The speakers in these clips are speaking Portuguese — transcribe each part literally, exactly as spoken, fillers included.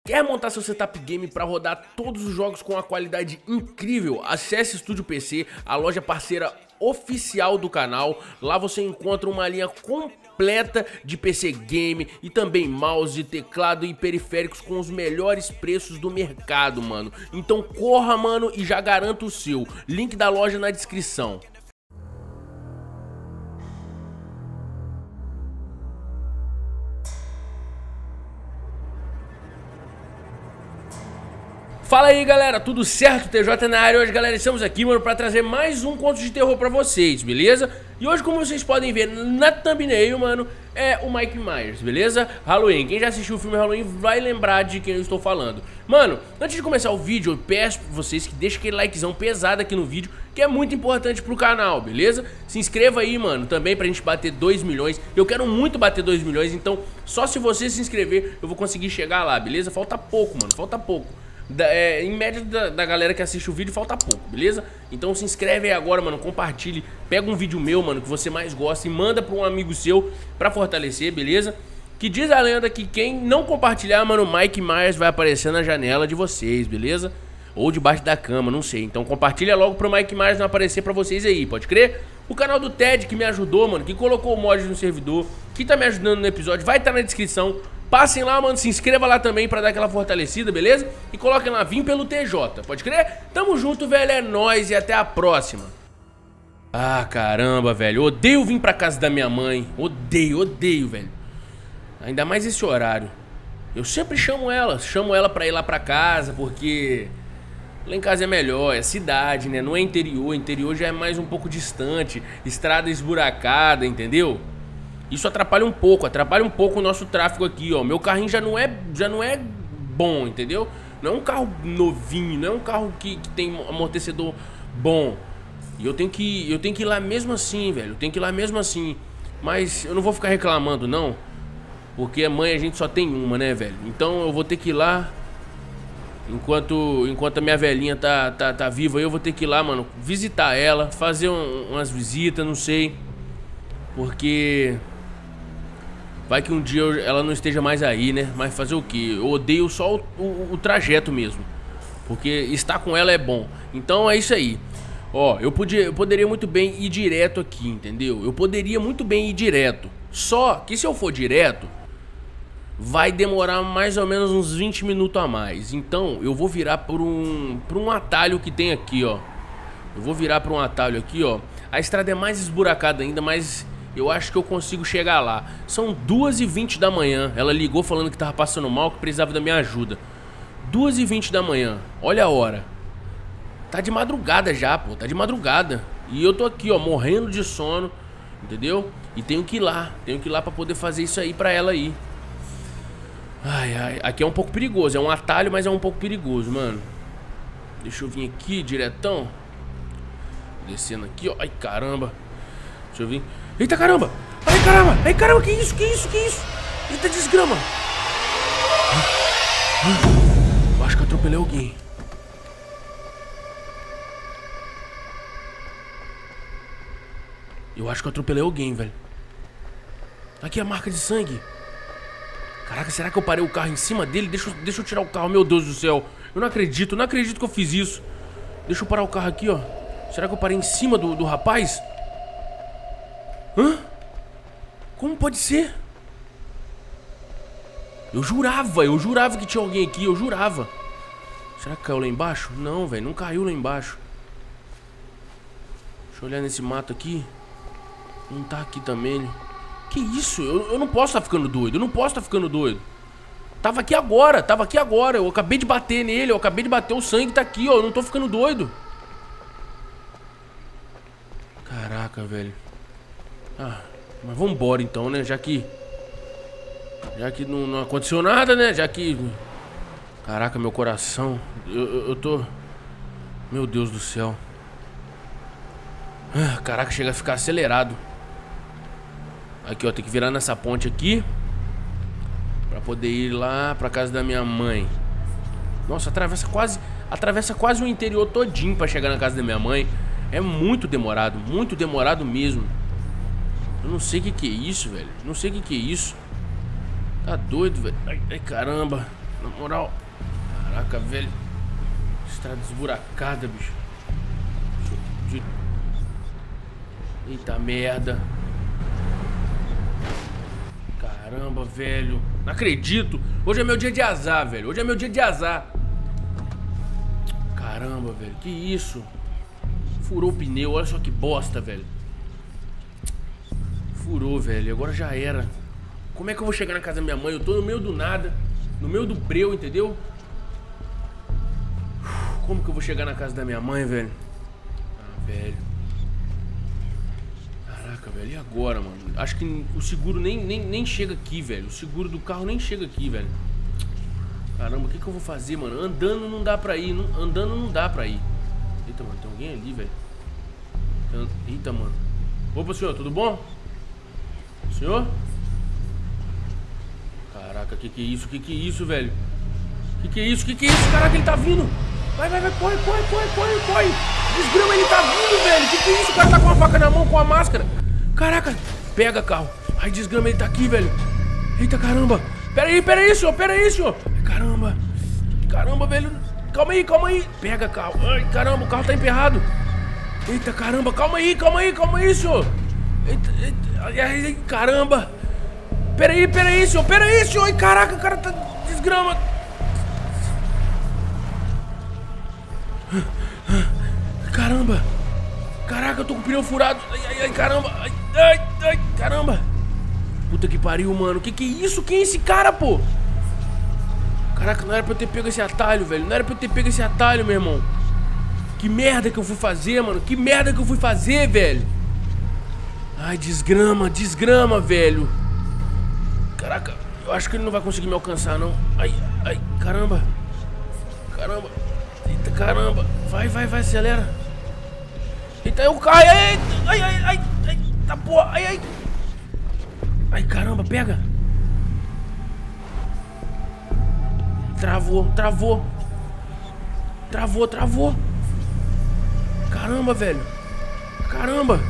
Quer montar seu setup game para rodar todos os jogos com uma qualidade incrível? Acesse Estúdio P C, a loja parceira oficial do canal. Lá você encontra uma linha completa de P C game e também mouse, teclado e periféricos com os melhores preços do mercado, mano. Então corra, mano, e já garanta o seu. Link da loja na descrição. Fala aí, galera, tudo certo? T J na área. Hoje, galera, estamos aqui, mano, pra trazer mais um conto de terror pra vocês, beleza? E hoje, como vocês podem ver na thumbnail, mano, é o Mike Myers, beleza? Halloween. Quem já assistiu o filme Halloween vai lembrar de quem eu estou falando. Mano, antes de começar o vídeo, eu peço pra vocês que deixem aquele likezão pesado aqui no vídeo, que é muito importante pro canal, beleza? Se inscreva aí, mano, também pra gente bater dois milhões. Eu quero muito bater dois milhões, então só se você se inscrever eu vou conseguir chegar lá, beleza? Falta pouco, mano, falta pouco. Da, é, em média da, da galera que assiste o vídeo falta pouco, beleza? Então se inscreve aí agora, mano, compartilhe. Pega um vídeo meu, mano, que você mais gosta e manda pra um amigo seu pra fortalecer, beleza? Que diz a lenda que quem não compartilhar, mano, o Mike Myers vai aparecer na janela de vocês, beleza? Ou debaixo da cama, não sei. Então compartilha logo pro Mike Myers não aparecer pra vocês aí, pode crer? O canal do Ted que me ajudou, mano, que colocou o mod no servidor, que tá me ajudando no episódio, vai estar na descrição. Passem lá, mano, se inscreva lá também pra dar aquela fortalecida, beleza? E coloquem lá, vim pelo T J, pode crer? Tamo junto, velho, é nóis e até a próxima. Ah, caramba, velho, odeio vir pra casa da minha mãe. Odeio, odeio, velho. Ainda mais esse horário. Eu sempre chamo ela, chamo ela pra ir lá pra casa, porque lá em casa é melhor, é cidade, né? Não é interior, interior já é mais um pouco distante, estrada esburacada, entendeu? Isso atrapalha um pouco, atrapalha um pouco o nosso tráfego aqui, ó. Meu carrinho já não é, já não é bom, entendeu? Não é um carro novinho, não é um carro que, que tem amortecedor bom. E eu tenho que, eu tenho que ir lá mesmo assim, velho. Eu tenho que ir lá mesmo assim. Mas eu não vou ficar reclamando, não. Porque a mãe a gente só tem uma, né, velho? Então eu vou ter que ir lá. Enquanto, enquanto a minha velhinha tá, tá, tá viva, eu vou ter que ir lá, mano, visitar ela, fazer um, umas visitas, não sei. Porque vai que um dia ela não esteja mais aí, né? Mas fazer o quê? Eu odeio só o, o, o trajeto mesmo. Porque estar com ela é bom. Então é isso aí. Ó, eu, podia, eu poderia muito bem ir direto aqui, entendeu? Eu poderia muito bem ir direto. Só que se eu for direto, vai demorar mais ou menos uns vinte minutos a mais. Então eu vou virar por um, por um atalho que tem aqui, ó. Eu vou virar por um atalho aqui, ó. A estrada é mais esburacada ainda, mas eu acho que eu consigo chegar lá. São duas e vinte da manhã. Ela ligou falando que tava passando mal, que precisava da minha ajuda. duas e vinte da manhã. Olha a hora. Tá de madrugada já, pô. Tá de madrugada. E eu tô aqui, ó, morrendo de sono. Entendeu? E tenho que ir lá. Tenho que ir lá pra poder fazer isso aí pra ela aí. Ai, ai. Aqui é um pouco perigoso. É um atalho, mas é um pouco perigoso, mano. Deixa eu vir aqui, diretão. Descendo aqui, ó. Ai, caramba. Deixa eu vir. Eita, caramba! Ai, caramba! Ai, caramba! Que isso? Que isso? Que isso? Eita, desgrama! Eu acho que eu atropelei alguém. Eu acho que eu atropelei alguém, velho. Aqui a marca de sangue. Caraca, será que eu parei o carro em cima dele? Deixa, eu- deixa eu tirar o carro, meu Deus do céu. Eu não acredito, não acredito que eu fiz isso. Deixa eu parar o carro aqui, ó. Será que eu parei em cima do, do rapaz? Hã? Como pode ser? Eu jurava, eu jurava que tinha alguém aqui, eu jurava. Será que caiu lá embaixo? Não, velho, não caiu lá embaixo. Deixa eu olhar nesse mato aqui. Não tá aqui também. Que isso? Eu, eu não posso estar ficando doido, eu não posso estar ficando doido. Tava aqui agora, tava aqui agora. Eu acabei de bater nele, eu acabei de bater, o sangue tá aqui, ó. Eu não tô ficando doido. Caraca, velho. Ah, mas vambora então, né? Já que Já que não, não aconteceu nada, né? Já que... Caraca, meu coração. Eu, eu, eu tô... Meu Deus do céu. Ah, caraca, chega a ficar acelerado. Aqui, ó, tem que virar nessa ponte aqui pra poder ir lá pra casa da minha mãe. Nossa, atravessa quase... Atravessa quase o interior todinho pra chegar na casa da minha mãe. É muito demorado, muito demorado mesmo. Eu não sei o que que é isso, velho. Não sei o que que é isso. Tá doido, velho. Ai, ai, caramba. Na moral. Caraca, velho. Estrada esburacada, bicho. Eita merda. Caramba, velho. Não acredito. Hoje é meu dia de azar, velho. Hoje é meu dia de azar. Caramba, velho. Que isso? Furou o pneu. Olha só que bosta, velho. Furou, velho. Agora já era. Como é que eu vou chegar na casa da minha mãe? Eu tô no meio do nada. No meio do breu, entendeu? Como que eu vou chegar na casa da minha mãe, velho? Ah, velho. Caraca, velho. E agora, mano? Acho que o seguro nem, nem, nem chega aqui, velho. O seguro do carro nem chega aqui, velho. Caramba, o que que eu vou fazer, mano? Andando não dá pra ir. Não, andando não dá pra ir. Eita, mano. Tem alguém ali, velho. Eita, mano. Opa, senhor. Tudo bom? Senhor? Caraca, que que é isso? Que que é isso, velho? Que que é isso? Que que é isso? Caraca, ele tá vindo. Vai, vai, vai. Corre, corre, corre, corre, corre. Desgrama, ele tá vindo, velho. Que que é isso? O cara tá com a faca na mão, com a máscara. Caraca. Pega, carro. Ai, desgrama, ele tá aqui, velho. Eita, caramba. Pera aí, pera aí, senhor. Pera aí, senhor. Ai, caramba. Caramba, velho. Calma aí, calma aí. Pega, carro. Ai, caramba, o carro tá emperrado. Eita, caramba. Calma aí, calma aí, calma aí, senhor. Eita, eita. Ai, ai, caramba. Pera aí, pera aí, senhor. Pera aí, senhor. Ai, caraca, o cara tá desgrama. Caramba. Caraca, eu tô com o pneu furado. Ai, ai, ai, caramba. Ai, ai, ai, caramba. Puta que pariu, mano. Que que é isso? Quem é esse cara, pô? Caraca, não era pra eu ter pego esse atalho, velho. Não era pra eu ter pego esse atalho, meu irmão. Que merda que eu fui fazer, mano. Que merda que eu fui fazer, velho. Ai, desgrama, desgrama, velho. Caraca, eu acho que ele não vai conseguir me alcançar, não. Ai, ai, caramba. Caramba. Eita, caramba. Vai, vai, vai, acelera. Eita, eu caio. Ai, ai, ai, ai, ai. Tá porra, ai, ai. Ai, caramba, pega. Travou, travou. Travou, travou. Caramba, velho. Caramba.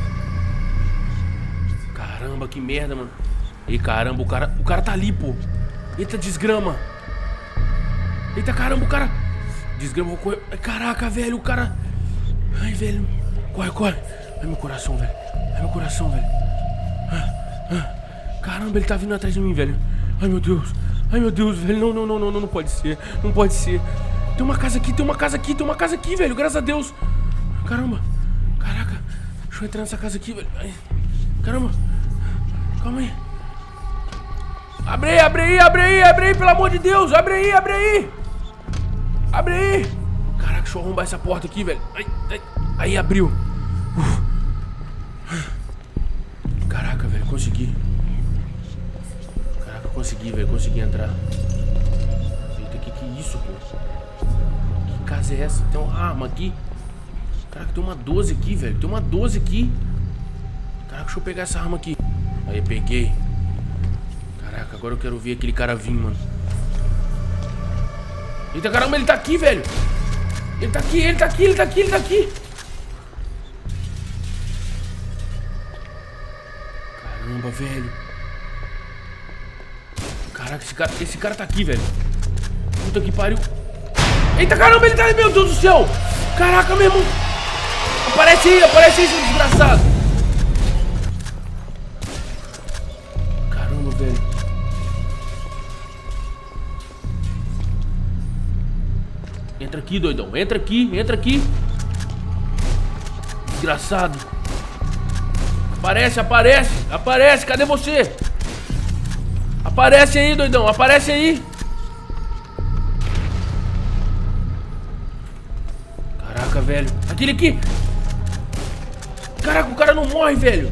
Caramba, que merda, mano. Ei, caramba, o cara, o cara tá ali, pô. Eita, desgrama. Eita, caramba, o cara. Desgrama, vou correr. Ai, caraca, velho, o cara. Ai, velho. Corre, corre. Ai, meu coração, velho. Ai, meu coração, velho. Ah, ah. Caramba, ele tá vindo atrás de mim, velho. Ai, meu Deus. Ai, meu Deus, velho. Não, não, não, não, não, não pode ser. Não pode ser. Tem uma casa aqui, tem uma casa aqui, tem uma casa aqui, velho. Graças a Deus. Caramba. Caraca. Deixa eu entrar nessa casa aqui, velho. Ai. Caramba. Calma aí. Abre aí, abre aí, abre aí, abre aí, pelo amor de Deus. Abre aí, abre aí. Abre aí. Caraca, deixa eu arrombar essa porta aqui, velho. Ai, ai. Aí, abriu. Uf. Caraca, velho, consegui. Caraca, consegui, velho, consegui entrar. Eita, que que é isso, pô? Que casa é essa? Tem uma arma aqui. Caraca, tem uma doze aqui, velho. Tem uma doze aqui. Caraca, deixa eu pegar essa arma aqui. Aí, peguei. Caraca, agora eu quero ver aquele cara vir, mano. Eita, caramba, ele tá aqui, velho. Ele tá aqui, ele tá aqui, ele tá aqui, ele tá aqui. Caramba, velho. Caraca, esse cara, esse cara tá aqui, velho. Puta que pariu. Eita, caramba, ele tá aí, meu Deus do céu. Caraca, meu irmão. Aparece aí, aparece aí, seu desgraçado. Caramba, velho. Entra aqui, doidão. Entra aqui, entra aqui. Desgraçado. Aparece, aparece, aparece. Cadê você? Aparece aí, doidão. Aparece aí. Caraca, velho. Aquele aqui. Caraca, o cara não morre, velho.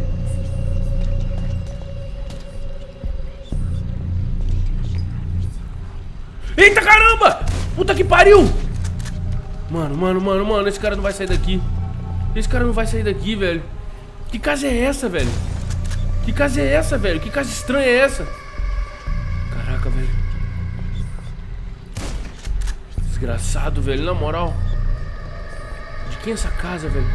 Eita, caramba. Puta que pariu. Mano, mano, mano, mano. Esse cara não vai sair daqui. Esse cara não vai sair daqui, velho. Que casa é essa, velho? Que casa é essa, velho? Que casa estranha é essa? Caraca, velho. Desgraçado, velho. Na moral. De quem é essa casa, velho?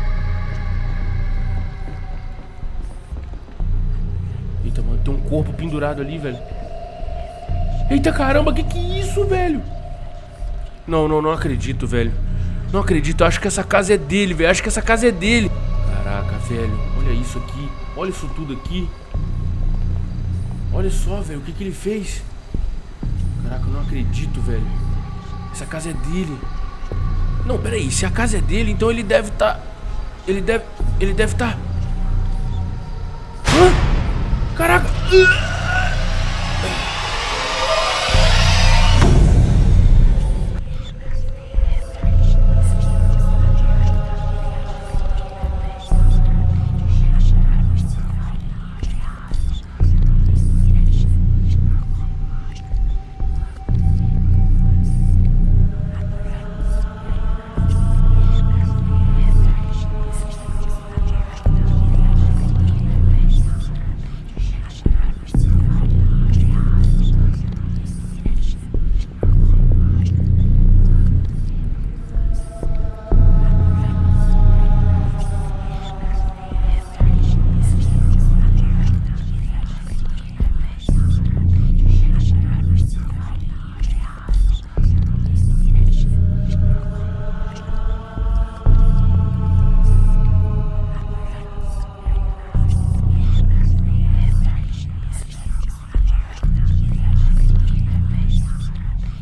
Eita, mano. Tem um corpo pendurado ali, velho. Eita caramba, que que é isso, velho? Não, não, não acredito, velho. Não acredito, acho que essa casa é dele, velho. Acho que essa casa é dele. Caraca, velho, olha isso aqui. Olha isso tudo aqui. Olha só, velho, o que que ele fez. Caraca, eu não acredito, velho. Essa casa é dele. Não, peraí, se a casa é dele, então ele deve estar... Tá... Ele deve... Ele deve estar... Tá... Hã? Caraca!